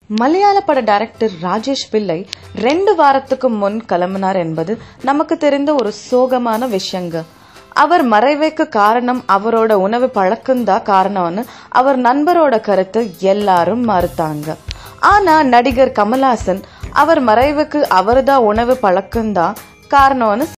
மலையாள பட டைரக்டர் ராஜேஷ் பிள்ளை 2 வாரத்துக்கு முன் கிளம்பினார் என்பது நமக்கு தெரிந்த ஒரு சோகமான விஷயங்க. அவர் மறைவுக்கு காரணம் அவரோட உணவு பழக்கம்தான் காரணம்னு அவர் நண்பரோட கருத்து எல்லாரும் மறுத்தாங்க. ஆனா நடிகர் கமல்ஹாசன் அவர் மறைவுக்கு அவர்தான் உணவு பழக்கம்தான் காரணம்னு